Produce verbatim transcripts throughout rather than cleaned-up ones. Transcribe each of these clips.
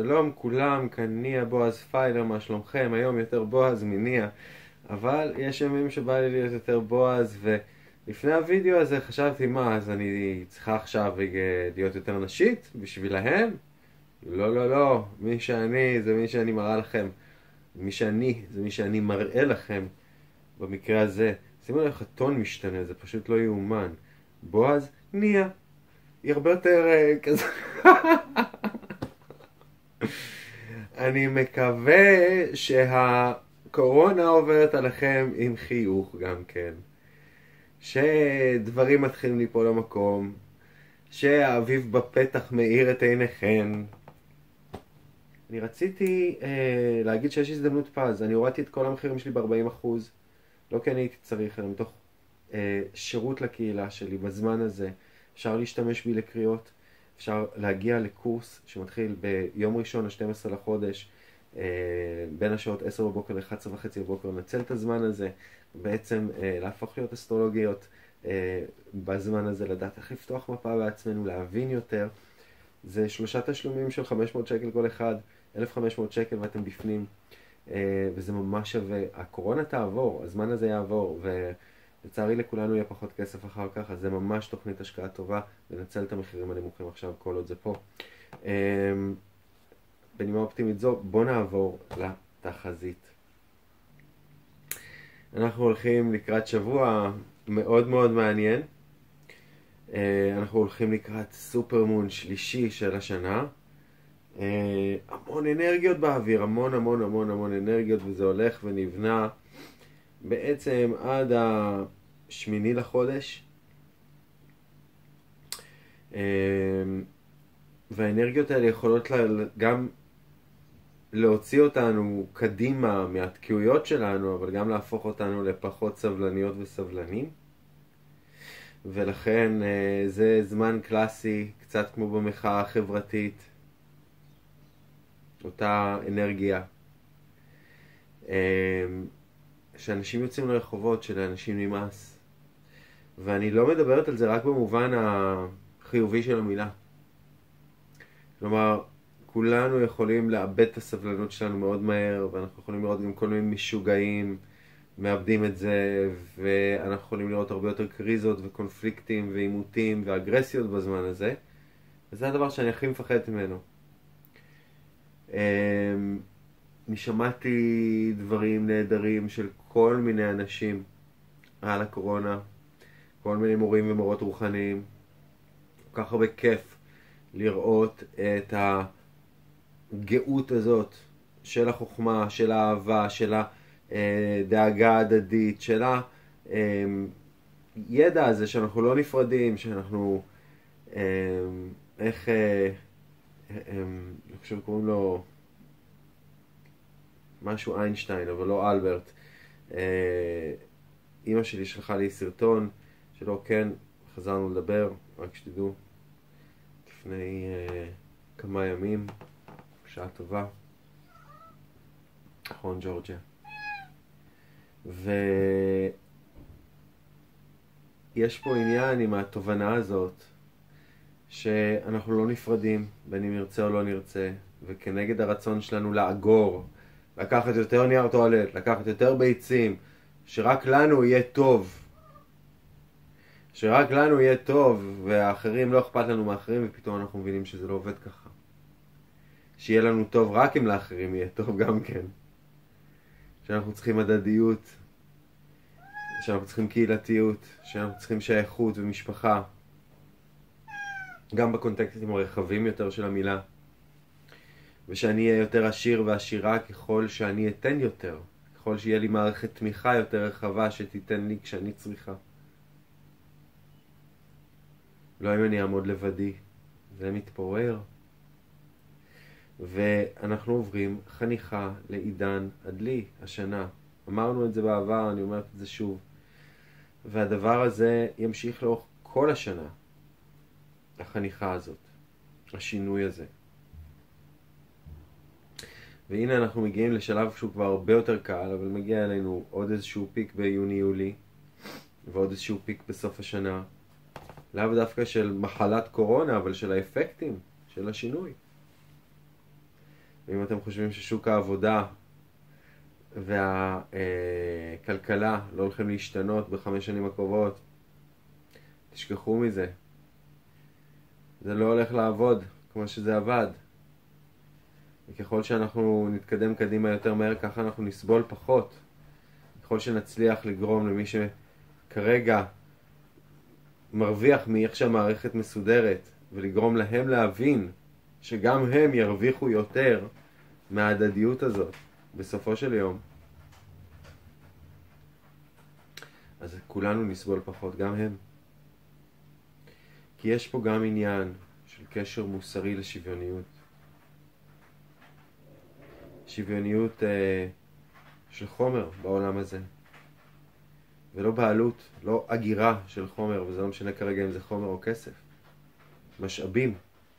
שלום כולם, כאן ניה בועז פיילר, מה שלומכם? היום יותר בועז מניה, אבל יש ימים שבא לי להיות יותר בועז, ולפני הוידאו הזה חשבתי, מה, אז אני צריכה עכשיו להיות יותר נשית בשבילהם? לא, לא, לא, מי שאני זה מי שאני מראה לכם, מי שאני זה מי שאני מראה לכם. במקרה הזה, שימו לך הטון משתנה, זה פשוט לא יאומן. בועז, ניה, היא הרבה יותר uh, כזה. אני מקווה שהקורונה עוברת עליכם עם חיוך גם כן, שדברים מתחילים ליפול למקום, שהאביב בפתח מאיר את עיניכם. אני רציתי אה, להגיד שיש הזדמנות פז. אני הורדתי את כל המחירים שלי ב-ארבעים אחוז, לא כי אני הייתי צריך, אלא מתוך אה, שירות לקהילה שלי. בזמן הזה אפשר להשתמש בי לקריאות, אפשר להגיע לקורס שמתחיל ביום ראשון ה-שנים עשר לחודש, אה, בין השעות עשר בבוקר ל-אחת עשרה וחצי בבוקר. נצל את הזמן הזה, בעצם אה, להפוך להיות אסטרולוגיות אה, בזמן הזה, לדעת איך לפתוח מפה בעצמנו, להבין יותר. זה שלושה תשלומים של חמש מאות שקל כל אחד, אלף וחמש מאות שקל ואתם בפנים, וזה ממש שווה. הקורונה תעבור, הזמן הזה יעבור, ולצערי לכולנו יהיה פחות כסף אחר כך, אז זה ממש תוכנית השקעה טובה, לנצל את המחירים הנמוכים עכשיו כל עוד זה פה. בנימה אופטימית זו, בוא נעבור לתחזית. אנחנו הולכים לקראת שבוע מאוד מאוד מעניין. אנחנו הולכים לקראת סופר מון שלישי של השנה. המון אנרגיות באוויר, המון המון המון המון אנרגיות, וזה הולך ונבנה בעצם עד השמיני לחודש. והאנרגיות האלה יכולות גם להוציא אותנו קדימה מהתקיעויות שלנו, אבל גם להפוך אותנו לפחות סבלניות וסבלנים. ולכן זה זמן קלאסי, קצת כמו במחאה החברתית, אותה אנרגיה, שאנשים יוצאים לרחובות, שלאנשים נמאס. ואני לא מדברת על זה רק במובן החיובי של המילה. כלומר, כולנו יכולים לאבד את הסבלנות שלנו מאוד מהר, ואנחנו יכולים לראות גם כל מיני משוגעים מאבדים את זה, ואנחנו יכולים לראות הרבה יותר קריזות וקונפליקטים ועימותים ואגרסיות בזמן הזה. וזה הדבר שאני הכי מפחד ממנו. אני שמעתי דברים נהדרים של כל מיני אנשים על הקורונה, כל מיני מורים ומורות רוחניים. כל כך הרבה כיף לראות את הגאות הזאת של החוכמה, של האהבה, של הדאגה הדדית, של הידע הזה שאנחנו לא נפרדים, שאנחנו, איך, אני חושב קוראים לו משהו איינשטיין, אבל לא אלברט. אמא שלי שלחה לי סרטון שלו, כן, חזרנו לדבר, רק שתדעו, לפני כמה ימים, שעה טובה, נכון, ג'ורג'יה. ויש פה עניין עם התובנה הזאת שאנחנו לא נפרדים, בין אם נרצה או לא נרצה, וכנגד הרצון שלנו לאגור, לקחת יותר נייר טואלט, לקחת יותר ביצים, שרק לנו יהיה טוב, שרק לנו יהיה טוב, והאחרים לא אכפת לנו מאחרים, ופתאום אנחנו מבינים שזה לא עובד ככה. שיהיה לנו טוב רק אם לאחרים יהיה טוב גם כן. שאנחנו צריכים הדדיות, שאנחנו צריכים קהילתיות, שאנחנו צריכים שייכות ומשפחה, גם בקונטקסטים הרחבים יותר של המילה, ושאני אהיה יותר עשיר ועשירה ככל שאני אתן יותר, ככל שיהיה לי מערכת תמיכה יותר רחבה שתיתן לי כשאני צריכה. לא אם אני אעמוד לבדי, זה מתפורר. ואנחנו עוברים חניכה לעידן הדלי השנה. אמרנו את זה בעבר, אני אומרת את זה שוב. והדבר הזה ימשיך לאורך כל השנה. החניכה הזאת, השינוי הזה. והנה אנחנו מגיעים לשלב שהוא כבר הרבה יותר קל, אבל מגיע אלינו עוד איזשהו פיק ביוני-יולי, ועוד איזשהו פיק בסוף השנה. לאו דווקא של מחלת קורונה, אבל של האפקטים, של השינוי. ואם אתם חושבים ששוק העבודה והכלכלה לא הולכים להשתנות בחמש שנים הקרובות, תשכחו מזה. זה לא הולך לעבוד כמו שזה עבד. וככל שאנחנו נתקדם קדימה יותר מהר, ככה אנחנו נסבול פחות. ככל שנצליח לגרום למי שכרגע מרוויח מאיך שהמערכת מסודרת, ולגרום להם להבין שגם הם ירוויחו יותר מההדדיות הזאת בסופו של יום, אז כולנו נסבול פחות, גם הם. כי יש פה גם עניין של קשר מוסרי לשוויוניות. שוויוניות אה, של חומר בעולם הזה. ולא בעלות, לא אגירה של חומר, וזה לא משנה כרגע אם זה חומר או כסף. משאבים.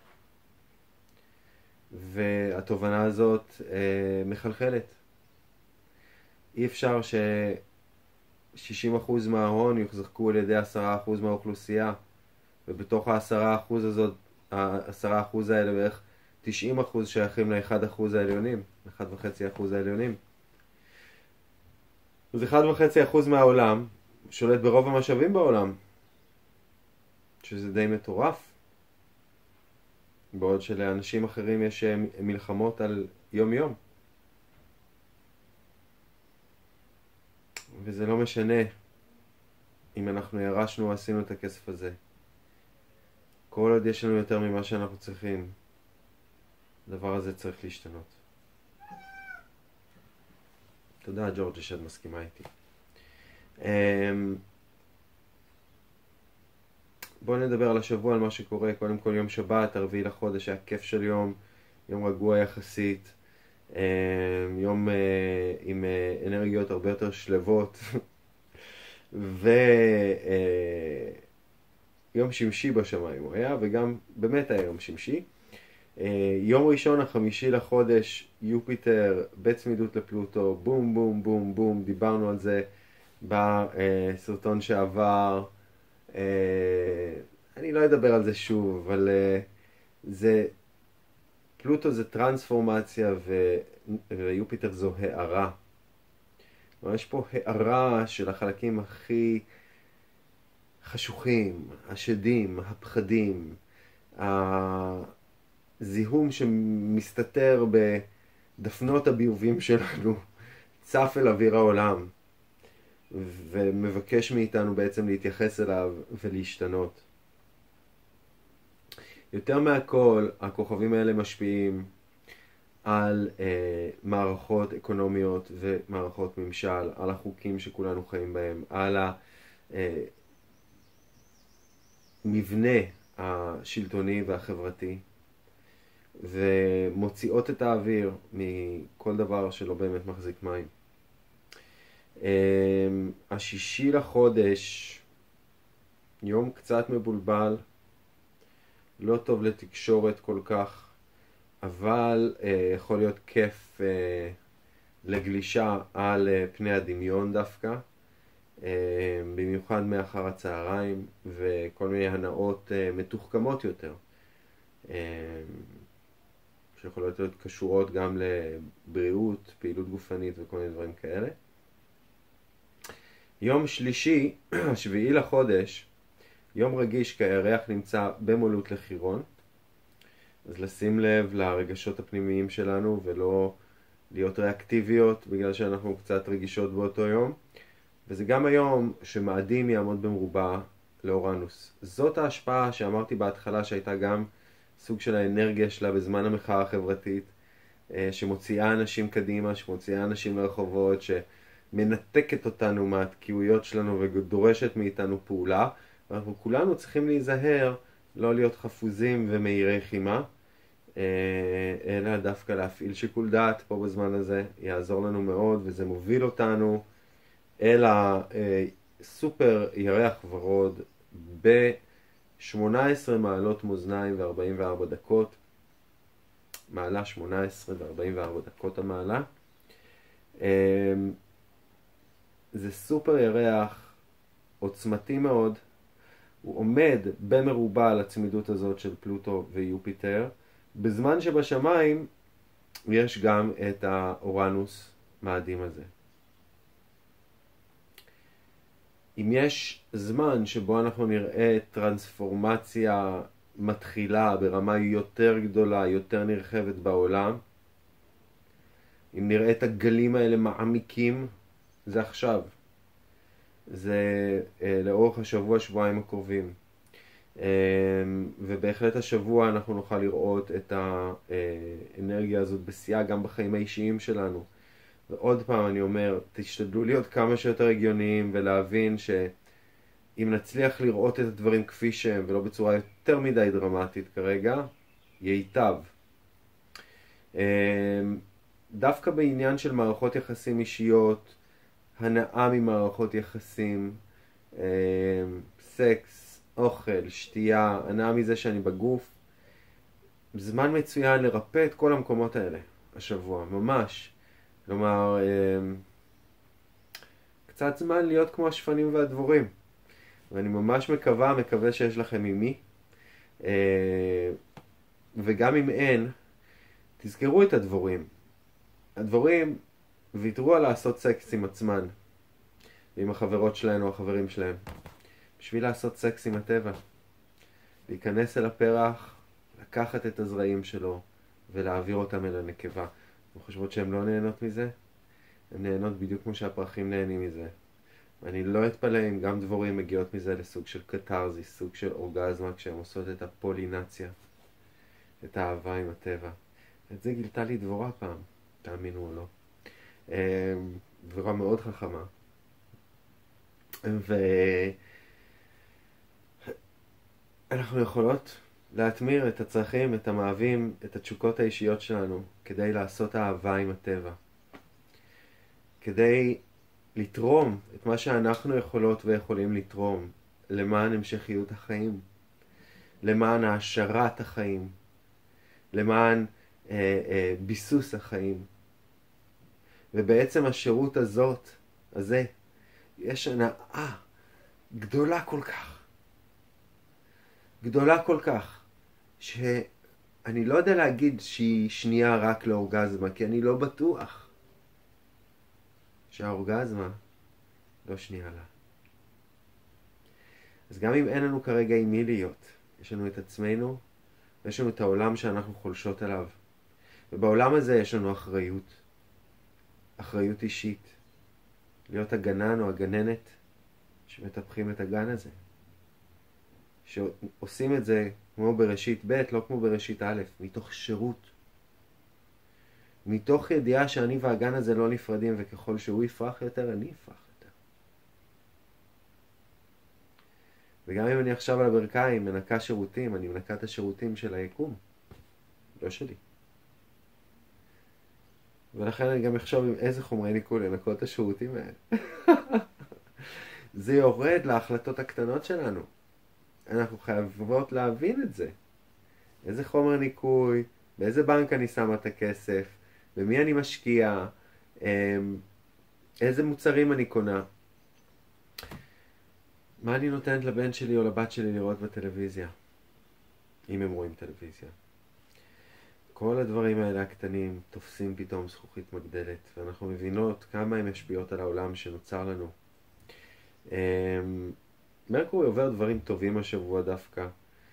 והתובנה הזאת אה, מחלחלת. אי אפשר ש-שישים אחוז מההון יוחזקו על ידי עשרה אחוז מהאוכלוסייה, ובתוך ה-עשרה אחוז הזאת, ה-עשרה אחוז האלה בערך תשעים אחוז שייכים ל-אחד אחוז העליונים, אחד וחצי אחוז העליונים. אז אחד וחצי אחוז מהעולם שולט ברוב המשאבים בעולם, שזה די מטורף. בעוד שלאנשים אחרים יש מלחמות על יום יום. וזה לא משנה אם אנחנו ירשנו או עשינו את הכסף הזה. כל עוד יש לנו יותר ממה שאנחנו צריכים, הדבר הזה צריך להשתנות. תודה ג'ורג'ה שאת מסכימה איתי. בואו נדבר על השבוע, על מה שקורה. קודם כל יום שבת, הרביעי לחודש, היה כיף של יום, יום רגוע יחסית, יום עם אנרגיות הרבה יותר שלבות, ויום שמשי בשמיים הוא היה, וגם באמת היה יום שמשי. יום ראשון החמישי לחודש, יופיטר בצמידות לפלוטו, בום בום בום בום, דיברנו על זה בסרטון שעבר. אני לא אדבר על זה שוב, אבל זה, פלוטו זה טרנספורמציה ו... ויופיטר זו הערה. יש פה הערה של החלקים הכי חשוכים, השדים, הפחדים, הזיהום שמסתתר בדפנות הביובים שלנו, צף אל אוויר העולם, ומבקש מאיתנו בעצם להתייחס אליו ולהשתנות. יותר מהכל, הכוכבים האלה משפיעים על אה, מערכות אקונומיות ומערכות ממשל, על החוקים שכולנו חיים בהם, על המבנה השלטוני והחברתי, ומוציאות את האוויר מכל דבר שלא באמת מחזיק מים. אה, השישי לחודש, יום קצת מבולבל, לא טוב לתקשורת כל כך, אבל אה, יכול להיות כיף אה, לגלישה על אה, פני הדמיון דווקא, אה, במיוחד מאחר הצהריים, וכל מיני הנאות אה, מתוחכמות יותר, אה, שיכולות להיות קשורות גם לבריאות, פעילות גופנית וכל מיני דברים כאלה. יום שלישי, השביעי לחודש, יום רגיש, כי הירח נמצא במולות לחירון, אז לשים לב לרגשות הפנימיים שלנו ולא להיות ריאקטיביות בגלל שאנחנו קצת רגישות באותו יום. וזה גם היום שמאדים יעמוד במרובע לאורנוס. זאת ההשפעה שאמרתי בהתחלה, שהייתה גם סוג של האנרגיה שלה בזמן המחאה החברתית, שמוציאה אנשים קדימה, שמוציאה אנשים לרחובות, שמנתקת אותנו מהתקיעויות שלנו ודורשת מאיתנו פעולה. ואנחנו כולנו צריכים להיזהר, לא להיות חפוזים ומהירי חימה, אלא דווקא להפעיל שיקול דעת פה בזמן הזה, יעזור לנו מאוד, וזה מוביל אותנו אל הסופר ירח ורוד ב-שמונה עשרה מעלות מאזניים ו-ארבעים וארבע דקות, מעלה שמונה עשרה ו-ארבעים וארבע דקות המעלה. זה סופר ירח עוצמתי מאוד, הוא עומד במרובע על הצמידות הזאת של פלוטו ויופיטר, בזמן שבשמיים יש גם את האורנוס מאדים הזה. אם יש זמן שבו אנחנו נראה טרנספורמציה מתחילה ברמה יותר גדולה, יותר נרחבת בעולם, אם נראה את הגלים האלה מעמיקים, זה עכשיו. זה אה, לאורך השבוע, שבועיים הקרובים. אה, ובהחלט השבוע אנחנו נוכל לראות את האנרגיה הזאת בשיאה גם בחיים האישיים שלנו. ועוד פעם אני אומר, תשתדלו להיות כמה שיותר הגיוניים ולהבין שאם נצליח לראות את הדברים כפי שהם ולא בצורה יותר מדי דרמטית כרגע, ייטב. דווקא בעניין של מערכות יחסים אישיות, הנאה ממערכות יחסים, סקס, אוכל, שתייה, הנאה מזה שאני בגוף, זמן מצוין לרפא את כל המקומות האלה השבוע, ממש. כלומר, קצת זמן להיות כמו השפנים והדבורים. ואני ממש מקווה, מקווה שיש לכם עם מי. וגם אם אין, תזכרו את הדבורים. הדבורים ויתרו על לעשות סקס עם עצמן, ועם החברות שלהם או החברים שלהם, בשביל לעשות סקס עם הטבע. להיכנס אל הפרח, לקחת את הזרעים שלו, ולהעביר אותם אל הנקבה. אתם חושבות שהן לא נהנות מזה? הן נהנות בדיוק כמו שהפרחים נהנים מזה. ואני לא אתפלא אם גם דבורים מגיעות מזה לסוג של קטרזיס, סוג של אורגזמה, כשהן עושות את הפולינציה, את האהבה עם הטבע. את זה גילתה לי דבורה פעם, תאמינו או לא. דבורה מאוד חכמה. ואנחנו יכולות להתמיר את הצרכים, את המאהבים, את התשוקות האישיות שלנו, כדי לעשות אהבה עם הטבע. כדי לתרום את מה שאנחנו יכולות ויכולים לתרום למען המשכיות החיים, למען העשרת החיים, למען אה, אה, ביסוס החיים. ובעצם השירות הזאת, הזה, יש הנאה גדולה כל כך. גדולה כל כך, שאני לא יודע להגיד שהיא שנייה רק לאורגזמה, כי אני לא בטוח שהאורגזמה לא שנייה לה. אז גם אם אין לנו כרגע עם מי להיות, יש לנו את עצמנו, ויש לנו את העולם שאנחנו חולשות עליו. ובעולם הזה יש לנו אחריות. אחריות אישית. להיות הגנן או הגננת שמטפחים את הגן הזה. שעושים את זה כמו בראשית ב', לא כמו בראשית א', מתוך שירות. מתוך ידיעה שאני והגן הזה לא נפרדים, וככל שהוא יפרח יותר, אני אפרח יותר. וגם אם אני עכשיו על הברכיים מנקה שירותים, אני מנקה את השירותים של היקום, לא שלי. ולכן אני גם אחשוב עם איזה חומרי ניקוי לנקות את השירותים האלה. זה יורד להחלטות הקטנות שלנו. אנחנו חייבות להבין את זה. איזה חומר ניקוי, באיזה בנק אני שמה את הכסף, במי אני משקיע, איזה מוצרים אני קונה. מה אני נותנת לבן שלי או לבת שלי לראות בטלוויזיה, אם הם רואים טלוויזיה. כל הדברים האלה הקטנים תופסים פתאום זכוכית מגדלת, ואנחנו מבינות כמה הם משפיעות על העולם שנוצר לנו. מרקורי עובר דברים טובים השבוע דווקא.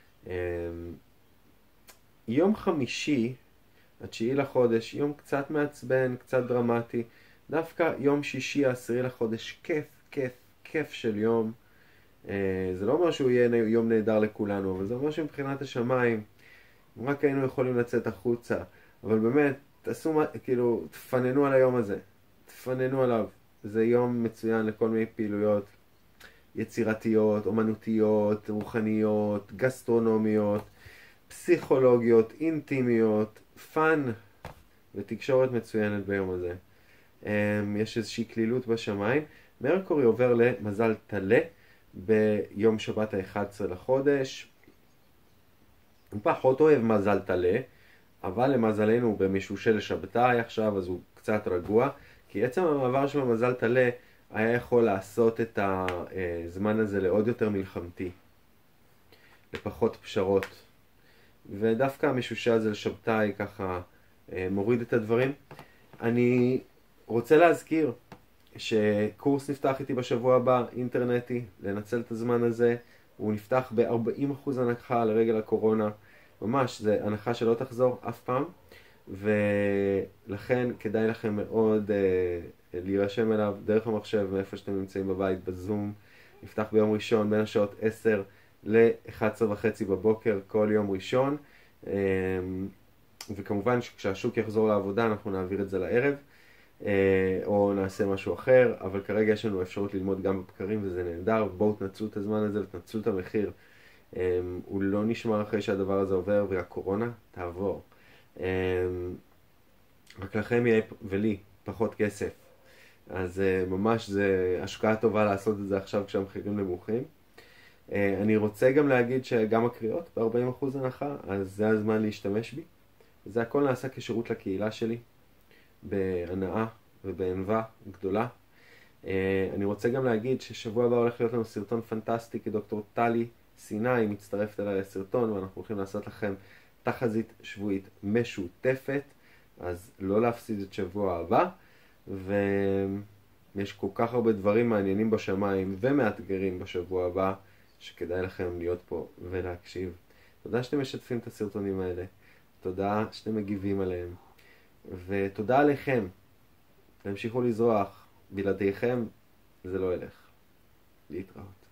יום חמישי, התשיעי לחודש, יום קצת מעצבן, קצת דרמטי. דווקא יום שישי, העשירי לחודש, כיף, כיף, כיף של יום. זה לא אומר שהוא יהיה יום נהדר לכולנו, אבל זה אומר שמבחינת השמיים, רק היינו יכולים לצאת החוצה. אבל באמת, תעשו, כאילו, תפננו על היום הזה. תפננו עליו. זה יום מצוין לכל מיני פעילויות יצירתיות, אומנותיות, רוחניות, גסטרונומיות, פסיכולוגיות, אינטימיות, פן ותקשורת מצוינת ביום הזה. יש איזושהי כלילות בשמיים. מרקורי עובר למזל תלה ביום שבת ה-אחד עשר לחודש. הוא פחות אוהב מזל תלה, אבל למזלנו הוא במשושל שבתאי עכשיו, אז הוא קצת רגוע, כי עצם המעבר של המזל תלה היה יכול לעשות את הזמן הזה לעוד יותר מלחמתי, לפחות פשרות. ודווקא המשושל הזה לשבתאי ככה מוריד את הדברים. אני רוצה להזכיר שקורס נפתח איתי בשבוע הבא, אינטרנטי, לנצל את הזמן הזה. הוא נפתח ב-ארבעים אחוז הנחה לרגל הקורונה. ממש, זה הנחה שלא תחזור אף פעם. ולכן כדאי לכם מאוד אה, להירשם אליו דרך המחשב, מאיפה שאתם נמצאים בבית, בזום. נפתח ביום ראשון בין השעות עשר ל-אחת עשרה וחצי בבוקר כל יום ראשון. אה, וכמובן שכשהשוק יחזור לעבודה אנחנו נעביר את זה לערב. או נעשה משהו אחר, אבל כרגע יש לנו אפשרות ללמוד גם בבקרים וזה נהדר. בואו תנצלו את הזמן הזה ותנצלו את המחיר. הוא לא נשמר אחרי שהדבר הזה עובר והקורונה תעבור. רק לכם יהיה ולי פחות כסף, אז ממש זה השקעה טובה לעשות את זה עכשיו כשהמחירים נמוכים. אני רוצה גם להגיד שגם הקריאות ב-ארבעים אחוז הנחה, אז זה הזמן להשתמש בי. זה הכל נעשה כשירות לקהילה שלי, בהנאה ובענווה גדולה. אני רוצה גם להגיד ששבוע הבא הולך להיות לנו סרטון פנטסטי, כי דוקטור טלי סיני מצטרפת אליי לסרטון, ואנחנו הולכים לעשות לכם תחזית שבועית משותפת, אז לא להפסיד את שבוע הבא. ויש כל כך הרבה דברים מעניינים בשמיים ומאתגרים בשבוע הבא, שכדאי לכם להיות פה ולהקשיב. תודה שאתם משתפים את הסרטונים האלה, תודה שאתם מגיבים עליהם, ותודה עליכם. תמשיכו לזרוח, בלעדיכם זה לא ילך. להתראות.